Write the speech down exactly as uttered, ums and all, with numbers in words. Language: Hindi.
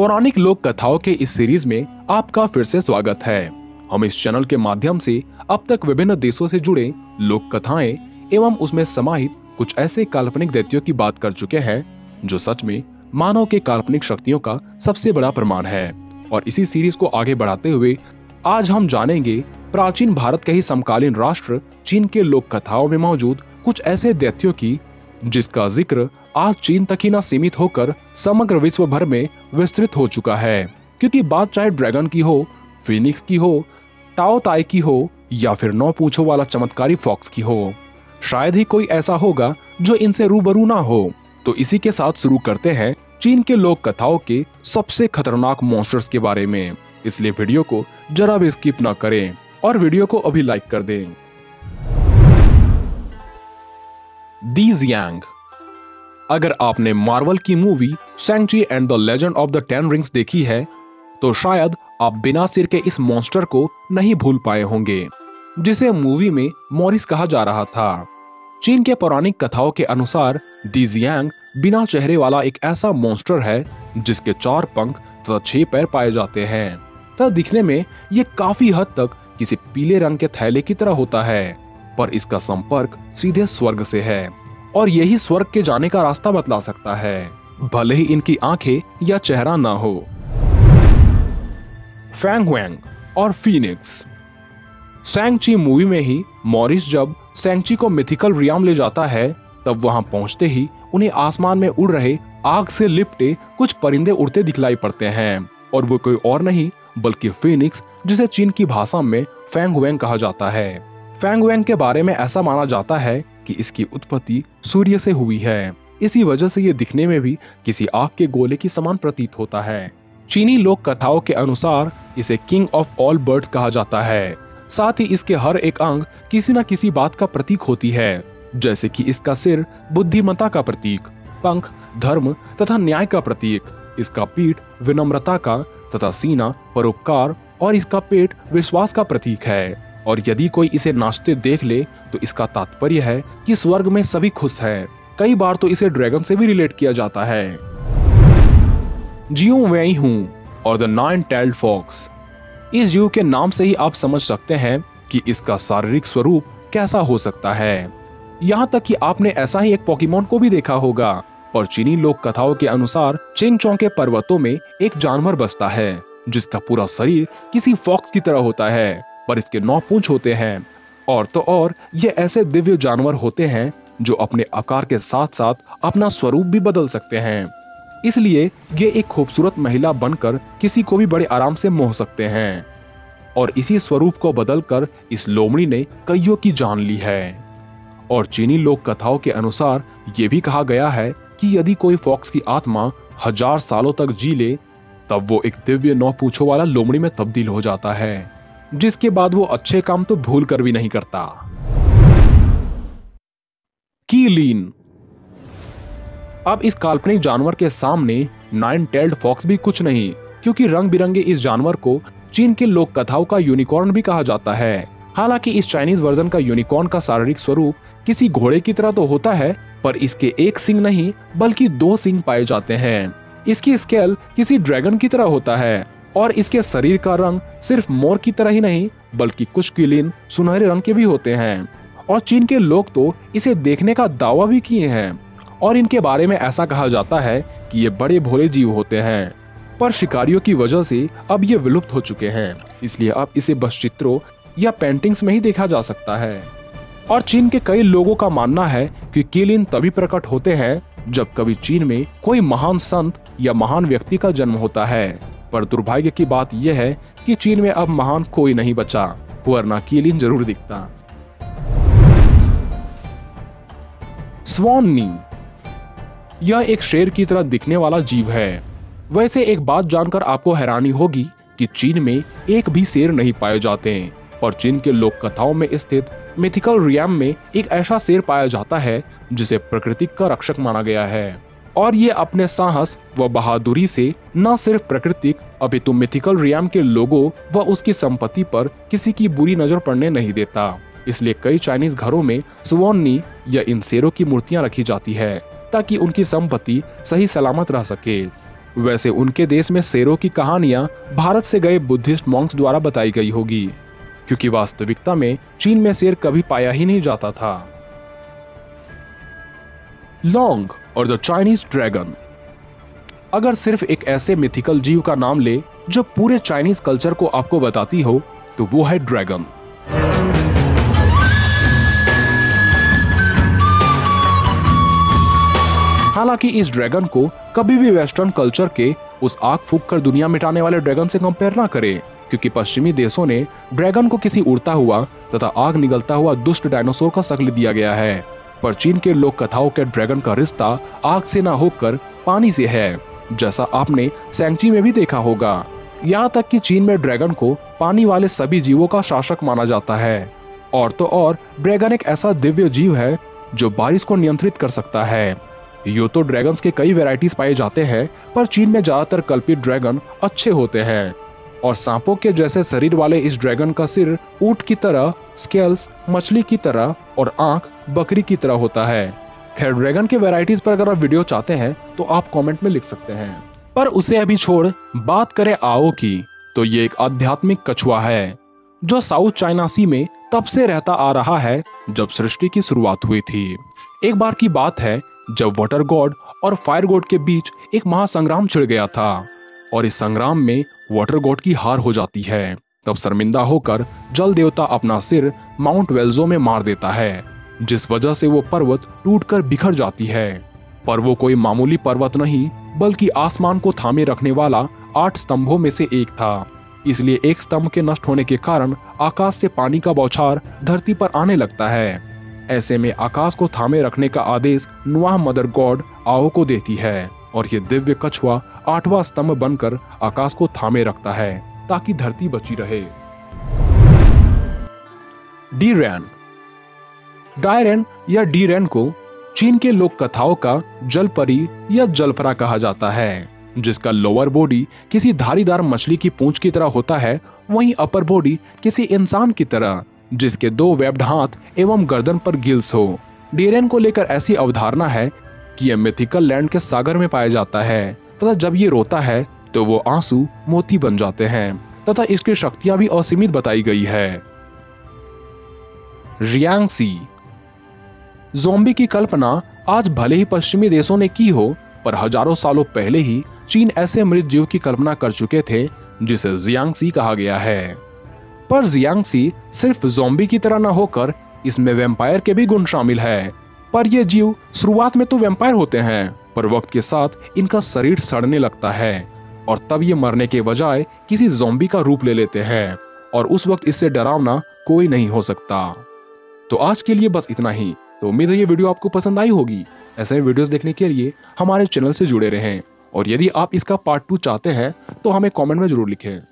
पौराणिक लोक कथाओं के इस सीरीज में आपका फिर से स्वागत है। हम इस चैनल के माध्यम से अब तक विभिन्न देशों से जुड़े लोक कथाएं एवं उसमें समाहित कुछ ऐसे काल्पनिक दैत्यों की बात कर चुके हैं जो सच में मानव के काल्पनिक शक्तियों का सबसे बड़ा प्रमाण है। और इसी सीरीज को आगे बढ़ाते हुए आज हम जानेंगे प्राचीन भारत के ही समकालीन राष्ट्र चीन के लोक कथाओं में मौजूद कुछ ऐसे दैत्यों की जिसका जिक्र आज चीन तक ही न सीमित होकर समग्र विश्व भर में विस्तृत हो चुका है। क्योंकि बात चाहे ड्रैगन की हो, फीनिक्स की हो, टाओ ताई की हो या फिर नौ पूंछों वाला चमत्कारी फॉक्स की हो, शायद ही कोई ऐसा होगा जो इनसे रूबरू ना हो। तो इसी के साथ शुरू करते हैं चीन के लोक कथाओं के सबसे खतरनाक मॉन्स्टर्स के बारे में। इसलिए वीडियो को जरा भी स्किप ना करें और वीडियो को अभी लाइक कर दें। दी जियांग। अगर आपने मार्वल की movie Shang Chi and the legend of the ten rings देखी है तो शायद आप बिना सिर के इस मॉन्स्टर को नहीं भूल पाए होंगे, जिसे मूवी में मॉरिस कहा जा रहा था। चीन के पौराणिक कथाओं के अनुसार दी जियांग बिना चेहरे वाला एक ऐसा मॉन्स्टर है जिसके चार पंख तथा छह पैर पाए जाते हैं तथा दिखने में ये काफी हद तक किसी पीले रंग के थैले की तरह होता है, पर इसका संपर्क सीधे स्वर्ग से है और यही स्वर्ग के जाने का रास्ता बतला सकता है, भले ही इनकी आंखें या चेहरा ना हो। फैंग हुएंग और फीनिक्स। शैंग-ची मूवी में ही मॉरिस जब शैंग-ची को मिथिकल रियाम ले जाता है तब वहां पहुंचते ही उन्हें आसमान में उड़ रहे आग से लिपटे कुछ परिंदे उड़ते दिखलाई पड़ते हैं और वो कोई और नहीं बल्कि फीनिक्स, जिसे चीन की भाषा में फैंग हुएंग कहा जाता है। फैंग हुएंग के बारे में ऐसा माना जाता है कि इसकी उत्पत्ति सूर्य से हुई है, इसी वजह से ये दिखने में भी किसी आग के गोले की समान प्रतीत होता है। चीनी लोक कथाओं के अनुसार इसे किंग ऑफ ऑल बर्ड्स कहा जाता है। साथ ही इसके हर एक अंग किसी न किसी बात का प्रतीक होती है, जैसे कि इसका सिर बुद्धिमत्ता का प्रतीक, पंख धर्म तथा न्याय का प्रतीक, इसका पीठ विनम्रता का तथा सीना परोपकार और इसका पेट विश्वास का प्रतीक है। और यदि कोई इसे नाचते देख ले तो इसका तात्पर्य है कि स्वर्ग में सभी खुश हैं। कई बार तो इसे ड्रैगन से भी रिलेट किया जाता है। जियो वेई हूं और द नाइन टेल्ड फॉक्स। इस जीव के नाम से ही आप समझ सकते हैं कि इसका शारीरिक स्वरूप कैसा हो सकता है। यहाँ तक कि आपने ऐसा ही एक पोकेमॉन को भी देखा होगा। पर चीनी लोक कथाओं के अनुसार चेंगचोंग के पर्वतों में एक जानवर बसता है जिसका पूरा शरीर किसी फॉक्स की तरह होता है, पर इसके नौ पूंछ होते हैं। और तो और ये ऐसे दिव्य जानवर होते हैं जो अपने आकार के साथ साथ अपना स्वरूप भी बदल सकते हैं, इसलिए ये एक खूबसूरत महिला बनकर किसी को भी बड़े आराम से मोह सकते हैं। और इसी स्वरूप को बदलकर इस लोमड़ी ने कईयों की जान ली है। और चीनी लोक कथाओं के अनुसार ये भी कहा गया है कि यदि कोई फॉक्स की आत्मा हजार सालों तक जी ले तब वो एक दिव्य नौ पूंछों वाला लोमड़ी में तब्दील हो जाता है, जिसके बाद वो अच्छे काम तो भूल कर भी नहीं करता। कीलीन। अब इस काल्पनिक जानवर के सामने नाइन टेल्ड फॉक्स भी कुछ नहीं, क्योंकि रंग बिरंगे इस जानवर को चीन के लोक कथाओं का यूनिकॉर्न भी कहा जाता है। हालांकि इस चाइनीज वर्जन का यूनिकॉर्न का शारीरिक स्वरूप किसी घोड़े की तरह तो होता है, पर इसके एक सिंग नहीं बल्कि दो सिंग पाए जाते हैं। इसकी स्केल किसी ड्रैगन की तरह होता है और इसके शरीर का रंग सिर्फ मोर की तरह ही नहीं बल्कि कुछ कीलीन सुनहरे रंग के भी होते हैं। और चीन के लोग तो इसे देखने का दावा भी किए हैं और इनके बारे में ऐसा कहा जाता है कि ये बड़े भोले जीव होते हैं, पर शिकारियों की वजह से अब ये विलुप्त हो चुके हैं, इसलिए अब इसे बस चित्रों या पेंटिंग्स में ही देखा जा सकता है। और चीन के कई लोगों का मानना है कि कीलीन तभी प्रकट होते हैं जब कभी चीन में कोई महान संत या महान व्यक्ति का जन्म होता है। पर दुर्भाग्य की बात यह है कि चीन में अब महान कोई नहीं बचा, वरना कीलीन जरूर दिखता। स्वान नी। यह एक शेर की तरह दिखने वाला जीव है। वैसे एक बात जानकर आपको हैरानी होगी कि चीन में एक भी शेर नहीं पाए जाते, पर चीन के लोक कथाओं में स्थित मिथिकल रियाम में एक ऐसा शेर पाया जाता है जिसे प्रकृति का रक्षक माना गया है। और ये अपने साहस व बहादुरी से न सिर्फ प्राकृतिक अपितु मिथिकल रियाम के लोगों व उसकी संपत्ति पर किसी की बुरी नजर पड़ने नहीं देता। इसलिए कई चाइनीज घरों में स्वान नी या इन शेरों की मूर्तियां रखी जाती है ताकि उनकी संपत्ति सही सलामत रह सके। वैसे उनके देश में शेरों की कहानियां भारत से गए बुद्धिस्ट मॉन्क्स द्वारा बताई गई होगी, क्योंकि वास्तविकता में चीन में शेर कभी पाया ही नहीं जाता था। लॉन्ग और द चाइनीज ड्रैगन। अगर सिर्फ एक ऐसे मिथिकल जीव का नाम ले जो पूरे चाइनीज कल्चर को आपको बताती हो, तो वो है ड्रैगन। हालांकि इस ड्रैगन को कभी भी वेस्टर्न कल्चर के उस आग फूंक कर दुनिया मिटाने वाले ड्रैगन से कंपेयर ना करें, क्योंकि पश्चिमी देशों ने ड्रैगन को किसी उड़ता हुआ तथा आग निगलता हुआ दुष्ट डायनासोर का शक्ल दिया गया है। पर चीन के लोक कथाओं के ड्रैगन का रिश्ता आग से ना होकर पानी से है, जैसा आपने सैंगची में भी देखा होगा। यहाँ तक कि चीन में ड्रैगन को पानी वाले सभी जीवों का शासक माना जाता है। और तो और ड्रैगन एक ऐसा दिव्य जीव है जो बारिश को नियंत्रित कर सकता है। यूं तो ड्रैगन्स के कई वैरायटीज पाए जाते हैं, पर चीन में ज्यादातर कल्पित ड्रैगन अच्छे होते हैं। और सांपों के जैसे शरीर वाले इस ड्रैगन का सिर ऊंट की तरह, स्केल्स मछली की तरह और आंख बकरी की तरह होता है। खैर, ड्रैगन के वैरायटीज पर अगर आप वीडियो चाहते हैं तो आप कमेंट में लिख सकते हैं। पर उसे अभी छोड़ बात करें आओ की, तो ये एक आध्यात्मिक कछुआ है जो साउथ चाइना सी में तब से रहता आ रहा है जब सृष्टि की शुरुआत हुई थी। एक बार की बात है जब वाटर गॉड और फायर गॉड के बीच एक महासंग्राम छिड़ गया था, और इस संग्राम में वाटर गॉड की हार हो जाती है। तब शर्मिंदा होकर जल देवता अपना सिर माउंट वेल्जो में मार देता है, जिस वजह से वो पर्वत टूटकर बिखर जाती है। पर वो कोई मामूली पर्वत नहीं, बल्कि आसमान को थामे रखने वाला आठ स्तंभों में से एक था। इसलिए एक स्तंभ के नष्ट होने के कारण आकाश से पानी का बौछार धरती पर आने लगता है। ऐसे में आकाश को थामे रखने का आदेश नुआह मदर गॉड आओ को देती है, और ये दिव्य कछुआ आठवां स्तंभ बनकर आकाश को थामे रखता है ताकि धरती बची रहे। डीरैन। डायरैन या डीरैन को चीन के लोक कथाओं का जलपरी या जलपरा कहा जाता है, जिसका लोअर बॉडी किसी धारीदार मछली की पूंछ की तरह होता है, वहीं अपर बॉडी किसी इंसान की तरह, जिसके दो वेब्ड हाथ एवं गर्दन पर गिल्स हो। डीरैन को लेकर ऐसी अवधारणा है कि यह मिथिकल लैंड के सागर में पाया जाता है, तथा जब ये रोता है तो वो आंसू मोती बन जाते हैं, तथा इसकी शक्तियां भी असीमित बताई गई है। रियांगसी। ज़ोंबी की कल्पना आज भले ही पश्चिमी देशों ने की हो, पर हजारों सालों पहले ही चीन ऐसे मृत जीव की कल्पना कर चुके थे जिसे जियांगसी कहा गया है। पर जियांगसी सिर्फ ज़ोंबी की तरह न होकर इसमें वैम्पायर के भी गुण शामिल है। पर ये जीव शुरुआत में तो वैम्पायर होते हैं, पर वक्त के साथ इनका शरीर सड़ने लगता है, और तब ये मरने के बजाय किसी ज़ोंबी का रूप ले लेते हैं, और उस वक्त इससे डरावना कोई नहीं हो सकता। तो आज के लिए बस इतना ही। तो उम्मीद है ये वीडियो आपको पसंद आई होगी। ऐसे वीडियोस देखने के लिए हमारे चैनल से जुड़े रहें, और यदि आप इसका पार्ट टू चाहते हैं तो हमें कमेंट में जरूर लिखें।